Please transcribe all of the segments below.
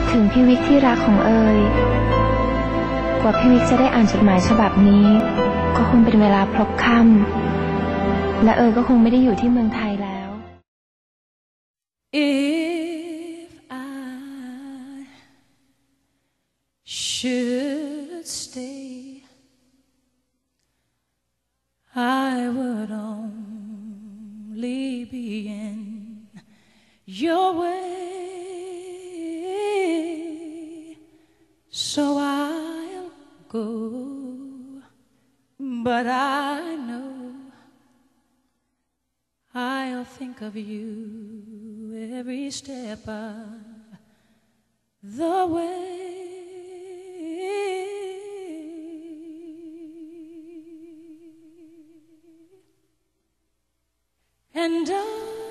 ถึงพี่วิกที่รักของเอ๋ยกว่าพี่วิกจะได้อ่านจดหมายฉบับนี้ก็คงเป็นเวลาพลบค่ำและเอ๋ยก็คงไม่ได้อยู่ที่เมืองไทยแล้ว If I should stay, I would only be in your way, so I'll go, but I know I'll think of you every step of the way. And I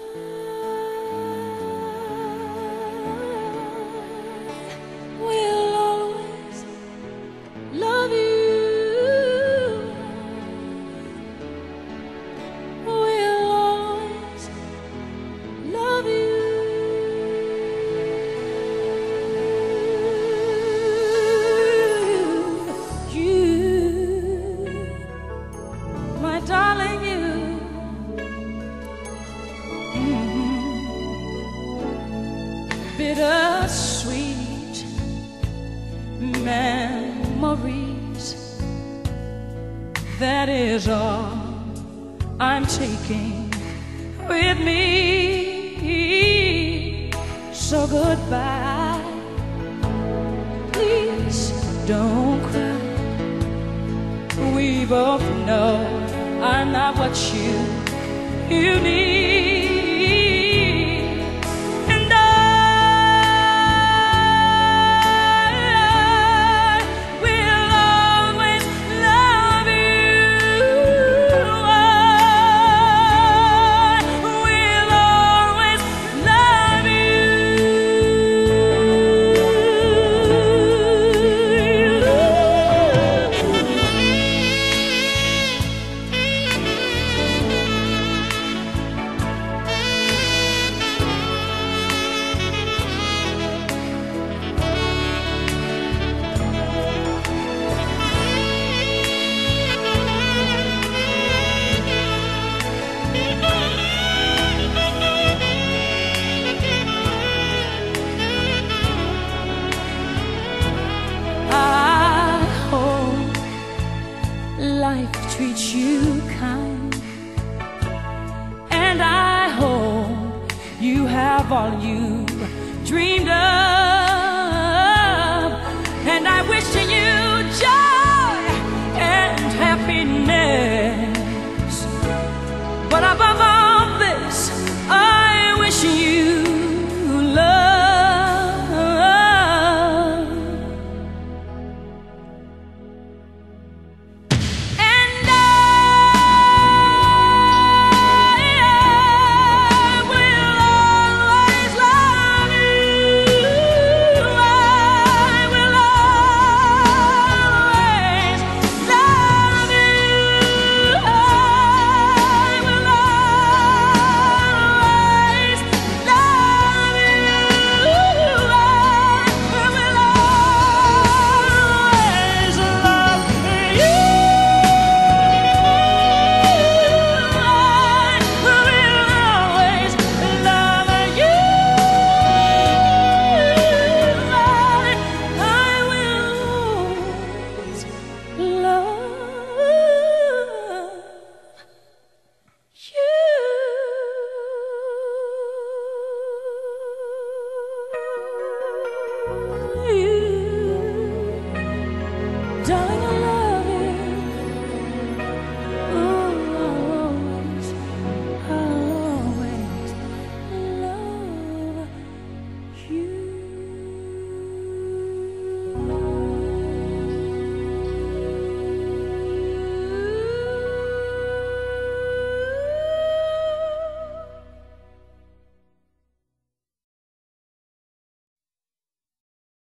will always love you, will always love you. You, my darling, you. Bittersweet memories, that is all I'm taking with me. So goodbye, please don't cry. We both know I'm not what you need. Life treats you kind, and I hope you have all you dreamed of.